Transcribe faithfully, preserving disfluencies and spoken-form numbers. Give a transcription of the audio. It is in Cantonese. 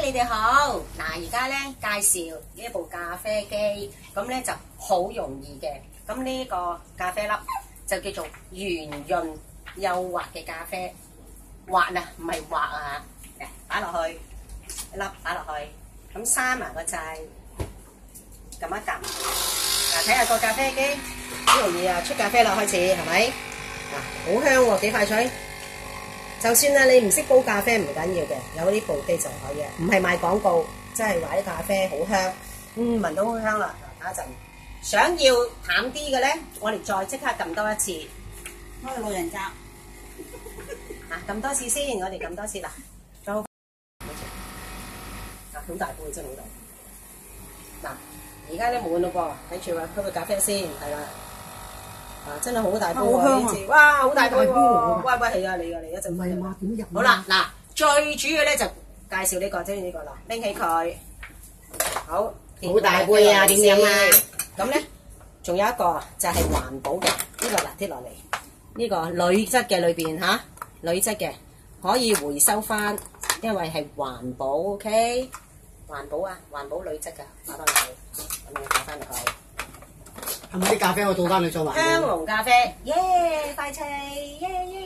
你哋好，嗱而家咧介紹呢一部咖啡機，咁咧就好容易嘅。咁呢個咖啡粒就叫做圓潤幼滑嘅咖啡，滑啊唔係滑啊，嚟擺落去一粒擺落去，咁閂埋個掣，撳一撳，嗱睇下個咖啡機好容易啊，出咖啡啦開始係咪？嗱好香喎，幾快脆！就算啊，你唔識煲咖啡唔緊要嘅，有呢部機就可以啊，唔係賣廣告，真係話啲咖啡好香，嗯聞到好香啦。等一陣，想要淡啲嘅咧，我哋再即刻撳多一次， 開老人家， 啊撳多次先，我哋撳多次啦，就好，啊好大杯真係好大，嗱而家咧滿咯噃，睇住話開個咖啡先，係啦。啊！真係好大杯喎呢支，哇！好大杯喎，喂喂係啊，你啊你一陣。唔係嘛？點入？好啦，嗱，最主要咧就介紹呢個，即係呢個啦，拎起佢，好， 好大杯啊！點飲啊？ 咁咧，仲有一個就係環保嘅，呢個嗱跌落嚟，呢個鋁質嘅裏邊嚇，鋁質嘅可以回收翻，因為係環保 ，OK？環保啊，環保鋁質㗎，擺翻落去，咁樣擺翻落去。 係咪啲咖啡我倒翻去再還？ 香濃咖啡，耶！快脆，耶耶！